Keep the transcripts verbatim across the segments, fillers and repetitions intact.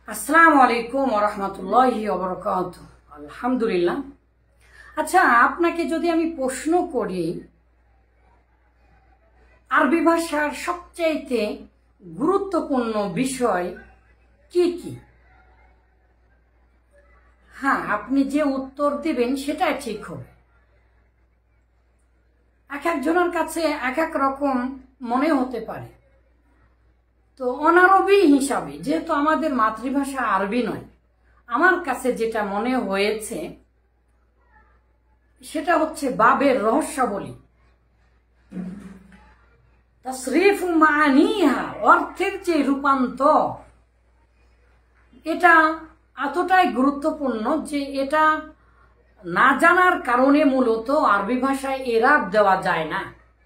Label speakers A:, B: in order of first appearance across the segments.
A: আসসালামু আলাইকুম ওয়া রাহমাতুল্লাহি ওয়া বারাকাতুহু। আলহামদুলিল্লাহ। আচ্ছা, আপনাকে যদি আমি প্রশ্ন করি আরবি ভাষার সবচাইতে গুরুত্বপূর্ণ বিষয় কি কি, হ্যাঁ আপনি যে উত্তর দিবেন সেটাই ঠিক হবে। এক একজনের কাছে এক এক রকম মনে হতে পারে। তো অনারবি হিসাবে, যেহেতু আমাদের মাতৃভাষা আরবি নয়, আমার কাছে যেটা মনে হয়েছে সেটা হচ্ছে বাবের রহস্যাবলী, তাসরিফু মাআনিহা, অর্থের যে রূপান্তর, এটা এতটাই গুরুত্বপূর্ণ যে এটা না জানার কারণে মূলত আরবি ভাষায় এরাব দেওয়া যায় না।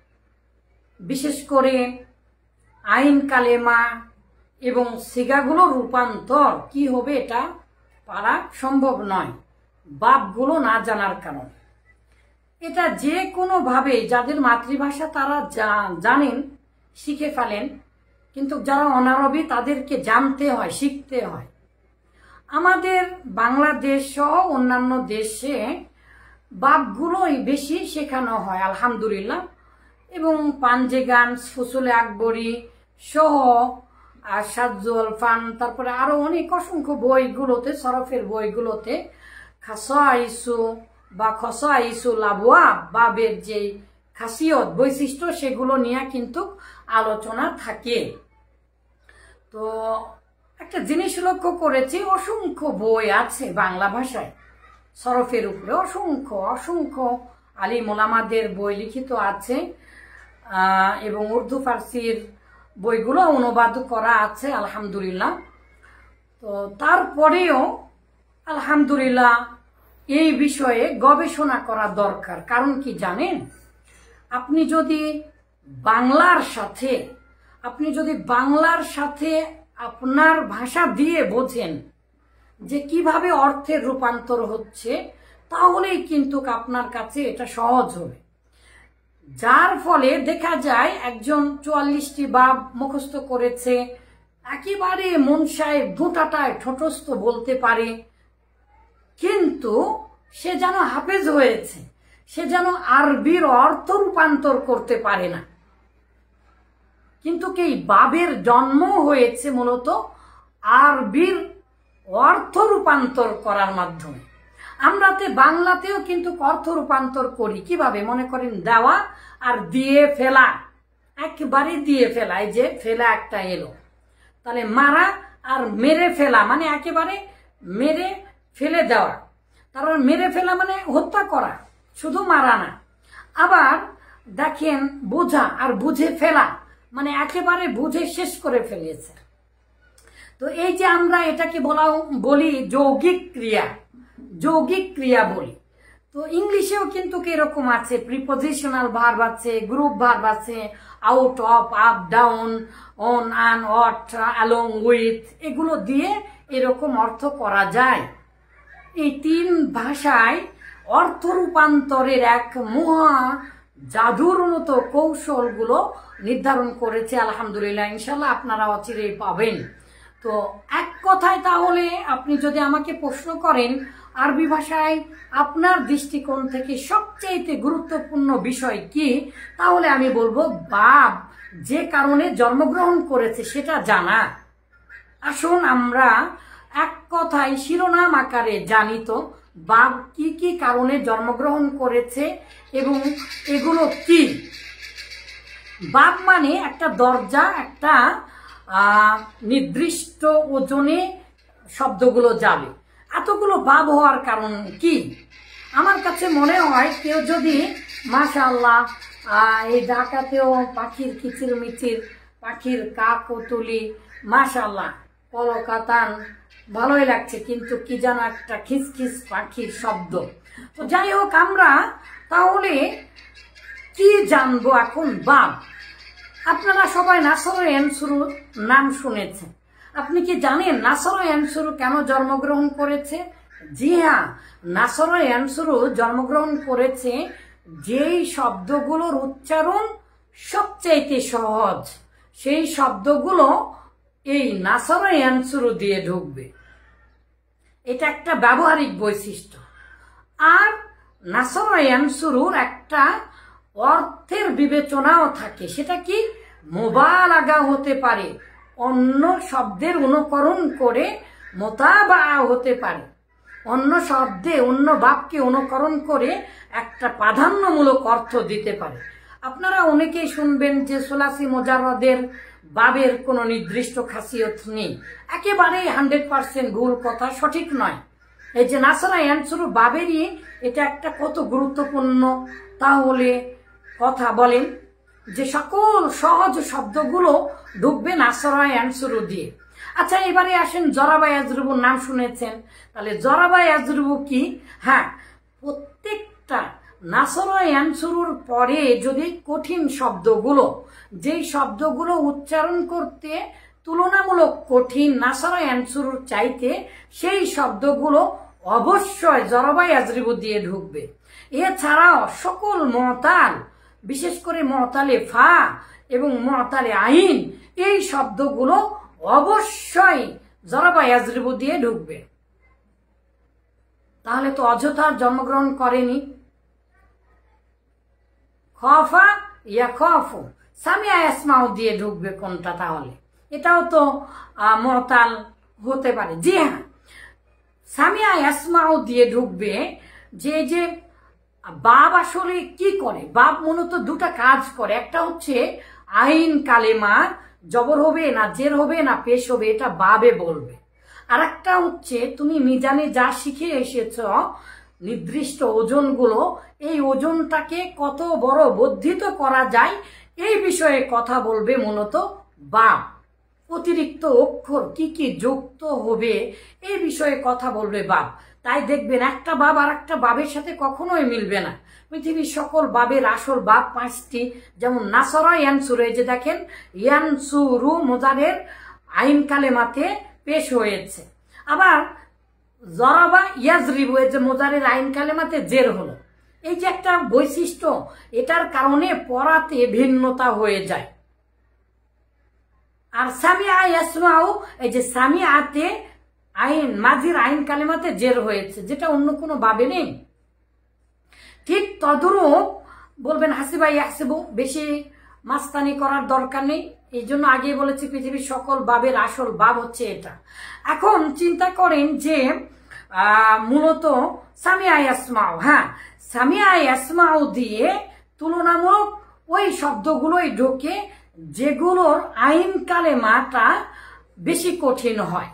A: বিশেষ করে আইন কালেমা এবং সিগাগুলোর রূপান্তর কি হবে এটা পারা সম্ভব নয়, বাপগুলো না জানার কারণে। এটা যে কোনোভাবে যাদের মাতৃভাষা তারা জানেন, শিখে ফেলেন, কিন্তু যারা অনারবি তাদেরকে জানতে হয়, শিখতে হয়। আমাদের বাংলাদেশ সহ অন্যান্য দেশে বাপগুলোই বেশি শেখানো হয় আলহামদুলিল্লাহ, এবং পাঞ্জে গান, ফসলে আকবরী সহ আর সাজ্জল ফান, তারপরে আরো অনেক অসংখ্য বইগুলোতে, সরফের বইগুলোতে খাসাইসু বা খসাইসু লাবওয়াব, বাবের যে খাসিয়ত বৈশিষ্ট্য সেগুলো নিয়ে কিন্তু আলোচনা থাকে। তো একটা জিনিস লক্ষ্য করেছি, অসংখ্য বই আছে বাংলা ভাষায় সরফের উপরে, অসংখ্য অসংখ্য আলিম ওলামাদের বই লিখিত আছে, এবং উর্দু ফার্সির বইগুলো অনুবাদ করা আছে আলহামদুলিল্লাহ। তো তারপরেও আলহামদুলিল্লাহ এই বিষয়ে গবেষণা করা দরকার। কারণ কি জানেন, আপনি যদি বাংলার সাথে আপনি যদি বাংলার সাথে আপনার ভাষা দিয়ে বোঝেন যে কিভাবে অর্থের রূপান্তর হচ্ছে, তাহলেই কিন্তু আপনার কাছে এটা সহজ হবে। যার ফলে দেখা যায় একজন চুয়াল্লিশটি বাব মুখস্থ করেছে, একেবারে মনসায় ভুটাটায় ঠোঁটস্থ বলতে পারে, কিন্তু সে যেন হাফেজ হয়েছে, সে যেন আরবির অর্থ রূপান্তর করতে পারে না। কিন্তু কি বাবের জন্ম হয়েছে মূলত আরবির অর্থ রূপান্তর করার মাধ্যমে। আমরাতে বাংলাতেও কিন্তু অর্থ রূপান্তর করি কিভাবে, মনে করেন দেওয়া আর দিয়ে ফেলা, একেবারে দিয়ে ফেলা, এই যে ফেলা একটা এলো, তাহলে মারা আর মেরে ফেলা মানে একেবারে মেরে ফেলে দেওয়া, তারপর মেরে ফেলা মানে হত্যা করা, শুধু মারা না। আবার দেখেন বোঝা আর বুঝে ফেলা মানে একেবারে বুঝে শেষ করে ফেলেছে। তো এই যে আমরা এটাকে বলা বলি যৌগিক ক্রিয়া, যৌগিক ক্রিয়া বলি। তো ইংলিশেও কিন্তু এরকম আছে, প্রিপোজিশনাল ভার্ব আছে, গ্রুপ ভার্ব আছে, out of, up, down, on, আন, অট, অ্যালং উইথ, এগুলো দিয়ে এরকম অর্থ করা যায়। এই তিন ভাষায় অর্থ রূপান্তরের এক মহা জাদুর মতো কৌশলগুলো নির্ধারণ করেছে আলহামদুলিল্লাহ। ইনশাল্লাহ আপনারা অচিরেই পাবেন। তো এক কথায় তাহলে আপনি যদি আমাকে প্রশ্ন করেন আরবি ভাষায় আপনার দৃষ্টিকোণ থেকে সবচেয়ে গুরুত্বপূর্ণ বিষয় কি, তাহলে আমি বলবো বাব যে কারণে জন্মগ্রহণ করেছে সেটা জানা। আসুন আমরা এক কথায় শিরোনাম আকারে জানি তো বাব কি কি কারণে জন্মগ্রহণ করেছে এবং এগুলো কি। বাব মানে একটা দরজা, একটা নির্দিষ্ট ওজনে শব্দগুলো যাবে। এতগুলো বাব হওয়ার কারণ কি? আমার কাছে মনে হয় কেউ যদি মাশাআল্লাহ এই ঢাকাতেও পাখির কিচির মিচির, পাখির কা কতুলি, মাশাআল্লাহ কলকাতান ভালোই লাগছে, কিন্তু কি যেন একটা খিসখিস পাখির শব্দ। তো যাই হোক, আমরা তাহলে কি জানবো এখন বাব। আপনারা সবাই নাসর ইয়ানসুরু নাম শুনেছেন। আপনি কি জানেন নাসর ইয়ানসুরু কেন জন্মগ্রহণ করেছে? জি হ্যাঁ, নাসর ইয়ানসুরু জন্মগ্রহণ করেছে যেই শব্দগুলোর উচ্চারণ সবচাইতে সহজ, সেই শব্দগুলো এই নাসরা ইয়ানসুরু দিয়ে ঢুকবে। এটা একটা ব্যবহারিক বৈশিষ্ট্য। আর নাসরা ইয়ানসুরুর একটা অর্থের বিবেচনাও থাকে, সেটা কি মুবালাগা হতে পারে, অন্য শব্দের অনুকরণ করে মোতাবা হতে পারে, অন্য শব্দে অন্য বাক্যে অনুকরণ করে একটা প্রাধান্যমূলক অর্থ দিতে পারে। আপনারা অনেকেই শুনবেন যে সোলাসি মোজাররদের বাবের কোনো নির্দিষ্ট খাসিয়ত নেই, একেবারেই হান্ড্রেড পার্সেন্ট ভুল কথা, সঠিক নয়। এই যে নাসরা ইয়ানসুরু বাবেরই এটা একটা কত গুরুত্বপূর্ণ তাহলে কথা বলেন যে সকল সহজ শব্দগুলো ঢুকবে নাসরা ইয়ানসুরু দিয়ে। আচ্ছা, এবারে আসেন জরাবা ইয়াজরুবুর নাম শুনেছেন, তাহলে জরাবা ইয়াজরুবু কি? হ্যাঁ, প্রত্যেকটা নাসরা ইয়ানসুরুর পরে যদি কঠিন শব্দগুলো, যেই শব্দগুলো উচ্চারণ করতে তুলনামূলক কঠিন নাসরা ইয়ানসুরুর চাইতে, সেই শব্দগুলো অবশ্যই জরাবা ইয়াজরুবু দিয়ে ঢুকবে। এছাড়াও সকল মুতাল, বিশেষ করে মুতালে ফা এবং মুতালে আইন, এই শব্দগুলো অবশ্যই জরাবা ইয়াজরুবু দিয়ে ঢুকবে। তাহলে তো অযথা জন্মগ্রহণ করেনি। খফা ইয়া খফু, সামিয়া ইয়াসমাউ দিয়ে ঢুকবে কোনটা? তাহলে এটাও তো মুতাল হতে পারে। জি হ্যাঁ, সামিয়া ইয়াসমাউ দিয়ে ঢুকবে। যে যে বাব আসলে কি করে? বাব মূলত দুটা কাজ করে। একটা হচ্ছে আইন কালেমা জবর হবে না জের হবে না পেশ হবে, এটা বাবে বলবে। আর একটা হচ্ছে তুমি মিজানে যা শিখে এসেছ নির্দিষ্ট ওজনগুলো, এই ওজনটাকে কত বড় বর্ধিত করা যায় এই বিষয়ে কথা বলবে মূলত বাব। অতিরিক্ত অক্ষর কি কি যুক্ত হবে এই বিষয়ে কথা বলবে বাব। তাই দেখবেন একটা বাব আর একটা বাবের সাথে কখনোই মিলবে না। পৃথিবীর সকল বাবের আসল বাব পাঁচটি, যেমন নাসরা ইয়ানসুরু, এই যে দেখেন ইয়ানসুরু মুজারের আইন কালেমাতে পেশ হয়েছে। আবার জরাবা ইয়াজরিবু, এই যে মুজারের আইন কালেমাতে জের হলো। এই যে একটা বৈশিষ্ট্য, এটার কারণে পড়াতে ভিন্নতা হয়ে যায়। আর সামিয়া ইয়াসমাউ, এই যে সামিয়াতে আইন মাজির আইন কালেমাতে জের হয়েছে, যেটা অন্য কোনো বাবে নেই। ঠিক তদ্রূপ বলবেন হাসিবা ইয়াহসিবু, বেশি মাস্তানি করার দরকার নেই। এই জন্য আগে বলেছি পৃথিবীর সকল বাবের আসল বাব হচ্ছে এটা। এখন চিন্তা করেন যে মূলত সামিয়া ইয়াসমাউ, হ্যাঁ সামিয়া ইয়াসমাউ দিয়ে তুলনামূলক ওই শব্দগুলোই ঢোকে যেগুলোর আইন কালেমাটা বেশি কঠিন হয়।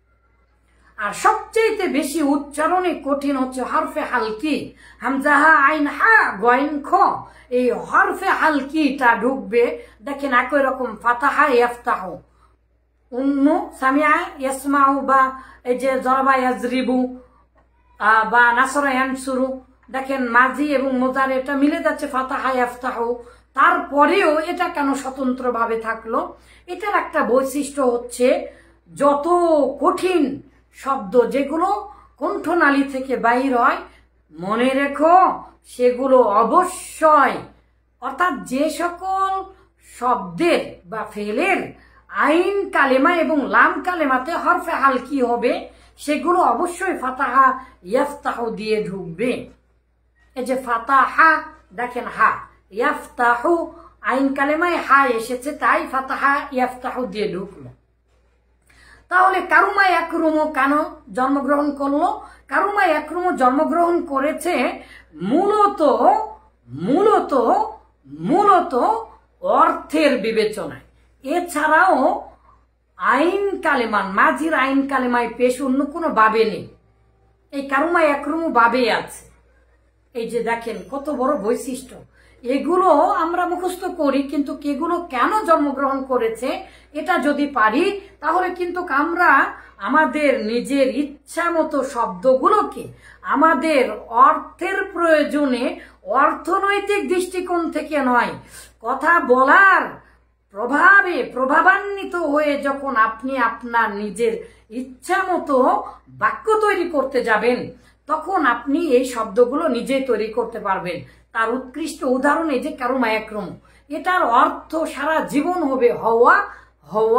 A: আর সবচেয়ে বেশি উচ্চারণে কঠিন হচ্ছে হরফে হালকি, হামজাহা আইন হা গয়েন খ, এই হরফে হালকিটা ঢুকবে। দেখেন একই রকম ফাতাহা ইয়াফতাহু, অন্য সামিয়া ইয়াসমাউ বা এই যে জরাবা ইয়াজরিবু বা নাসরা ইয়ানসুরু, দেখেন মাজি এবং মুজার এটা মিলে যাচ্ছে ফাতাহা ইয়াফতাহু। তারপরেও এটা কেন স্বতন্ত্রভাবে থাকলো? এটার একটা বৈশিষ্ট্য হচ্ছে যত কঠিন শব্দ যেগুলো কণ্ঠনালী থেকে বাইর হয়, মনে রেখো সেগুলো অবশ্যই, অর্থাৎ যে সকল শব্দের বা ফেলের আইন কালেমা এবং লাম কালেমাতে হরফে হালকি হবে সেগুলো অবশ্যই ফাতাহা ইয়াফতাহু দিয়ে ঢুকবে। এই যে ফাতাহা, দেখেন হা, ইয়াফতাহু আইন কালেমায় হা এসেছে, তাই ফাতাহা ইয়াফতাহু দিয়ে ঢুকলো। তাহলে কারুমা ইয়াকরুমু কেন জন্মগ্রহণ করলো? কারুমা ইয়াকরুমু জন্মগ্রহণ করেছে মূলত মূলত মূলত অর্থের বিবেচনায়। এছাড়াও আইন কালেমান মাঝির আইন কালেমায় পেশ অন্য কোনো বাবে নেই, এই কারুমা ইয়াকরুমু বাবে আছে। এই যে দেখেন কত বড় বৈশিষ্ট্য। এগুলো আমরা মুখস্থ করি, কিন্তু এগুলো কেন জন্মগ্রহণ করেছে এটা যদি পারি তাহলে কিন্তু আমরা আমাদের নিজের ইচ্ছা মতো শব্দগুলোকে আমাদের অর্থের প্রয়োজনে অর্থনৈতিক দৃষ্টিকোণ থেকে নয়, কথা বলার প্রভাবে প্রভাবান্বিত হয়ে যখন আপনি আপনার নিজের ইচ্ছা মতো বাক্য তৈরি করতে যাবেন, তখন আপনি এই শব্দগুলো নিজেই তৈরি করতে পারবেন। তার উৎকৃষ্ট উদাহরণ এই যে কারুমা ইয়াকরুমু, এটার অর্থ সারা জীবন হবে হওয়া হওয়া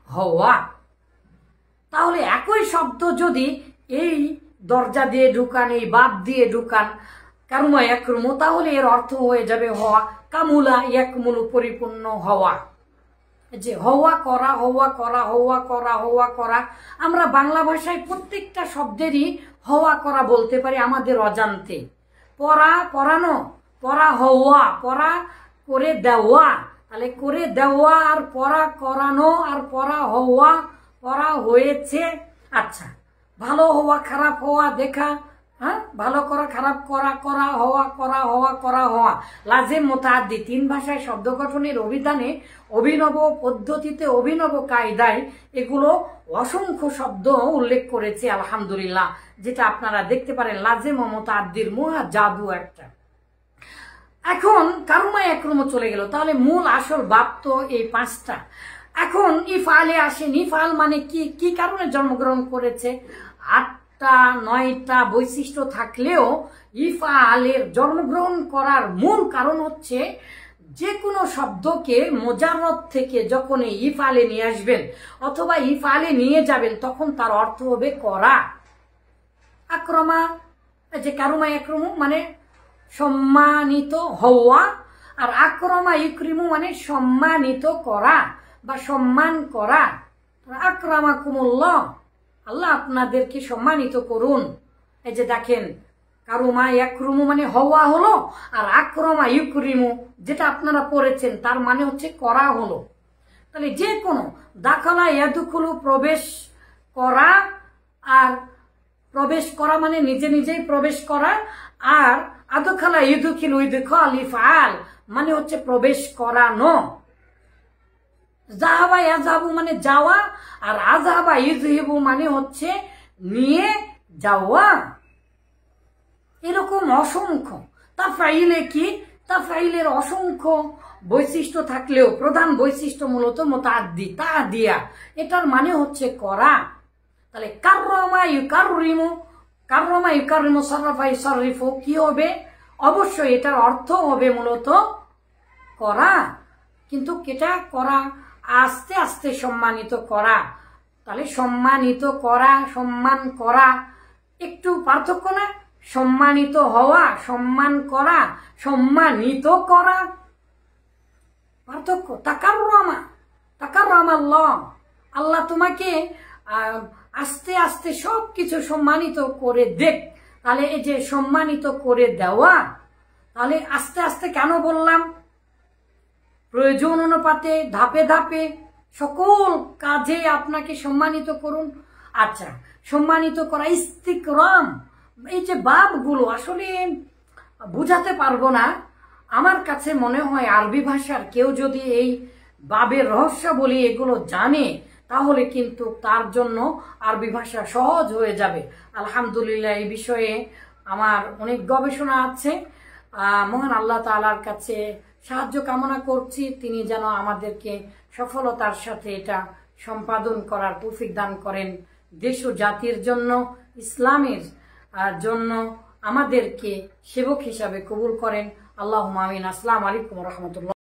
A: হওয়া। তাহলে একই শব্দ যদি এই দরজা দিয়ে ঢুকান, এই বাপ দিয়ে ঢুকান, কারুমা ইয়াকরুমু, তাহলে এর অর্থ হয়ে যাবে হওয়া। কামুলা ইয়াকমুলু, পরিপূর্ণ হওয়া। যে হওয়া করা, হওয়া করা, হওয়া করা, হওয়া করা, আমরা বাংলা ভাষায় প্রত্যেকটা শব্দেরই হওয়া করা বলতে পারি আমাদের অজান্তে। পড়া, পড়ানো, পড়া হওয়া, পড়া করে দেওয়া, তাহলে করে দেওয়া আর পড়া করানো আর পড়া হওয়া, পড়া হয়েছে। আচ্ছা, ভালো হওয়া, খারাপ হওয়া, দেখা, হ্যাঁ, ভালো করা, খারাপ করা, করা হওয়া, করা হওয়া, করা হওয়া, লাজিম, মুতাআদ্দি, তিন ভাষায় শব্দ গঠনের অভিধানে অভিনব পদ্ধতিতে, অভিনব কায়দায় এগুলো অসংখ্য শব্দ উল্লেখ করেছে আলহামদুলিল্লাহ, যেটা আপনারা দেখতে পারেন। লাজিম ও মুতাআদ্দির মহা জাদু একটা। এখন কারুমা ইয়াকরুমু চলে গেল, তাহলে মূল আসল বাপ তো এই পাঁচটা। এখন ইফআলে আসেন। ইফআল মানে কি, কি কারণে জন্মগ্রহণ করেছে? আটটা নয়টা বৈশিষ্ট্য থাকলেও ইফআলের জন্মগ্রহণ করার মূল কারণ হচ্ছে যে কোনো শব্দকে মোজাররদ থেকে যখন ইফআলে নিয়ে আসবেন অথবা ইফআলে নিয়ে যাবেন তখন তার অর্থ হবে করা। আক্রমা, যে কারুমা ইয়াকরুমু মানে সম্মানিত হওয়া, আর আক্রমা ইউক্রিমু মানে সম্মানিত করা বা সম্মান করা। আকরামাকুমুল্লাহ, আল্লাহ আপনাদেরকে সম্মানিত করুন। এই যে দেখেন, কারুমা ইয়াকরুমু মানে হওয়া হলো, আর আক্রমা ইউক্রিমু যেটা আপনারা পড়েছেন তার মানে হচ্ছে করা হলো। তাহলে যে কোনো দাখালা ইয়াদুখুলু প্রবেশ করা, আর প্রবেশ করা মানে নিজে নিজেই প্রবেশ করা, আর আদখালা ইউদখিলু ইদখাল ইফআল মানে হচ্ছে প্রবেশ করানো। যাহাবা ইয়াযাবু মানে যাওয়া, আর আযাবা ইযহিবু মানে হচ্ছে নিয়ে যাওয়া। এরকম অসংখ্য। তাফঈলে কি? তাফঈলের অসংখ্য বৈশিষ্ট্য থাকলেও প্রধান বৈশিষ্ট্য মূলত মুতাআদ্দি, তাআদিয়া, এটার মানে হচ্ছে করা। তাহলে কাররামা ইউকাররিমু, কাররামা ইউকাররিমু, সাররাফা ইউসাররিফু, কি হবে? অবশ্যই এটার অর্থ হবে মূলত করা, কিন্তু এটা করা আস্তে আস্তে সম্মানিত করা। তাহলে সম্মানিত করা, সম্মান করা, একটু পার্থক্য না? সম্মানিত হওয়া, সম্মান করা, সম্মানিত করা, পার্থক্য। তাকাররামা, তাকাররামা আল্লাহ, আল্লাহ তোমাকে আস্তে আস্তে সব কিছু সম্মানিত করে দেখ। তাহলে এই যে সম্মানিত করে দেওয়া, তাহলে আস্তে আস্তে কেন বললাম? প্রয়োজন অনুপাতে ধাপে ধাপে সকল কাজে আপনাকে সম্মানিত করুন। আচ্ছা, সম্মানিত করা, ইস্তিকরাম, এই যে বাবগুলো আসলে বুঝাতে পারবো না। আমার কাছে মনে হয় আরবি ভাষার কেউ যদি এই বাবের রহস্যাবলী এগুলো জানে তাহলে কিন্তু তার জন্য আরবি ভাষা সহজ হয়ে যাবে। আলহামদুলিল্লাহ, এই বিষয়ে আমার অনেক গবেষণা আছে। মহান আল্লাহ তাআলার কাছে সাহায্য কামনা করছি, তিনি যেন আমাদেরকে সফলতার সাথে এটা সম্পাদন করার তৌফিক দান করেন। দেশ ও জাতির জন্য, ইসলামের জন্য আমাদেরকে সেবক হিসাবে কবুল করেন। আল্লাহুম্মা আমিন। আসসালামু আলাইকুম ওয়া রাহমাতুল্লাহ।